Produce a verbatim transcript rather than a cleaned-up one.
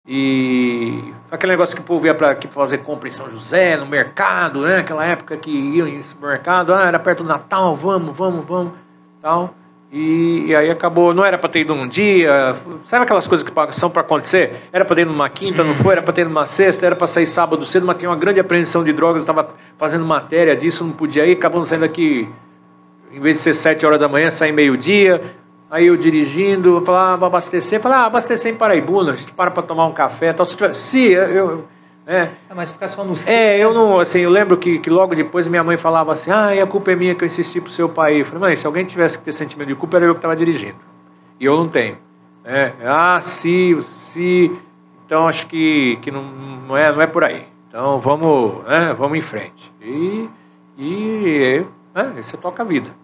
E aquele negócio que o povo ia para fazer compra em São José, no mercado, né? Aquela época que iam em supermercado, ah, era perto do Natal, vamos, vamos, vamos, tal. E, e aí acabou, não era para ter ido num dia, sabe aquelas coisas que são para acontecer? Era para ter ido numa quinta, não foi, era para ter ido numa sexta, era para sair sábado cedo, mas tinha uma grande apreensão de drogas, eu estava fazendo matéria disso, não podia ir, acabamos saindo aqui, em vez de ser sete horas da manhã, sair meio-dia, aí eu dirigindo, eu falava, ah, vou abastecer, falava, ah, abastecer em Paraibuna, a gente para para tomar um café, tal, sim, eu... É. É, mas ficar só no centro. É, eu não, assim, eu lembro que, que logo depois minha mãe falava assim, ah, e a culpa é minha que eu insisti pro seu pai. Eu falei, mãe, se alguém tivesse que ter sentimento de culpa, era eu que estava dirigindo. E eu não tenho. É, ah, se, se. Então acho que, que não, não, é, não é por aí. Então vamos, é, vamos em frente. E, e é, você toca a vida.